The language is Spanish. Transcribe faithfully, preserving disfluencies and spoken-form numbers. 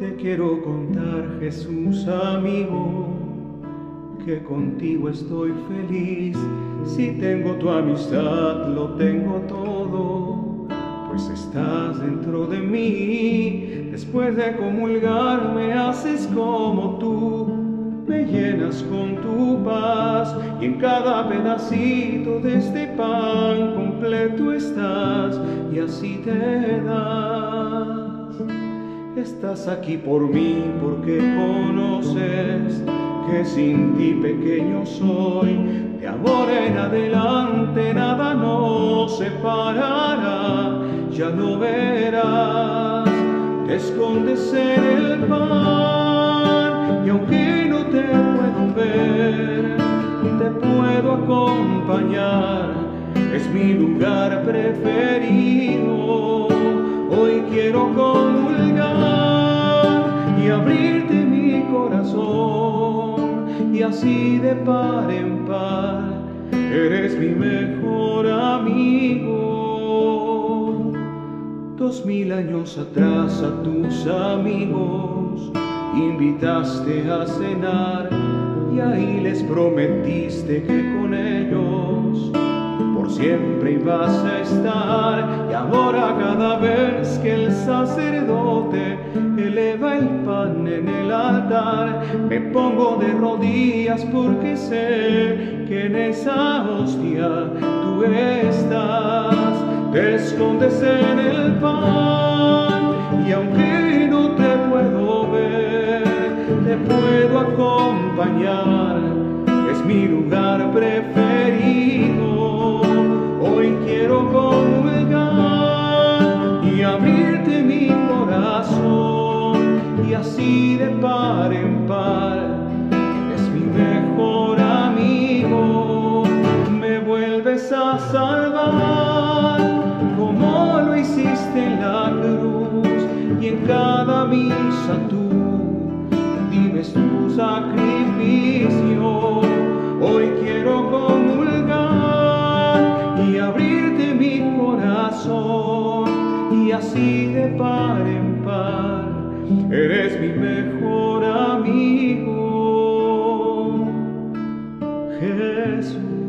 te quiero contar, Jesús amigo, que contigo estoy feliz. Si tengo tu amistad, lo tengo todo, pues estás dentro de mí. Después de comulgar me haces como tú, me llenas con tu paz, y en cada pedacito de este pan completo estás, y así te das. Estás aquí por mí porque conoces que sin ti pequeño soy. De ahora en adelante nada nos separará, ya lo verás. Te escondes en el pan, y aunque no te puedo ver, te puedo acompañar. Es mi lugar preferido. Hoy quiero comulgar y abrirte mi corazón, y así de par en par eres mi mejor amigo. Dos mil años atrás a tus amigos invitaste a cenar, y ahí les prometiste que con ellos por siempre ibas a estar. Y ahora cada vez que el sacerdote eleva el pan en el altar, me pongo de rodillas porque sé que en esa hostia tú estás. Te escondes en el pan, y aunque no te puedo ver, te puedo acompañar. Es mi lugar preferido. Hoy quiero comulgar y abrirte mi corazón, y así de par en par es mi mejor amigo. Me vuelves a salvar como lo hiciste en la cruz, y en cada misa tú vives tu sacrificio. Hoy quiero comulgar y abrirte mi corazón, y así de par en par eres mi mejor amigo, Jesús.